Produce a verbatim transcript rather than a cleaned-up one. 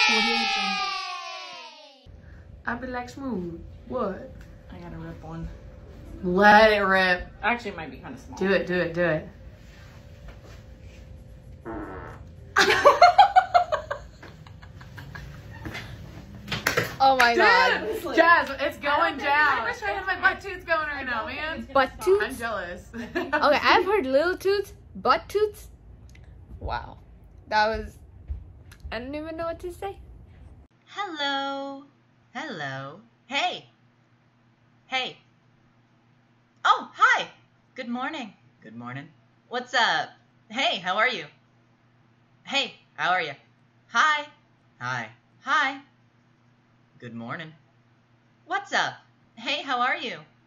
I be like smooth. What? I gotta rip one. Let it rip. Actually, it might be kind of small. Do it, do it, do it. Oh my Dude, god. Jazz, it's going down. I wish I had my butt toots going right now, man. Butt I'm toots? jealous. Okay, I've heard little toots, butt toots. Wow. That was... I don't even know what to say. Hello. Hello. Hey. Hey. Oh, hi. Good morning. Good morning. What's up? Hey, how are you? Hey, how are you? Hi. Hi. Hi. Good morning. What's up? Hey, how are you?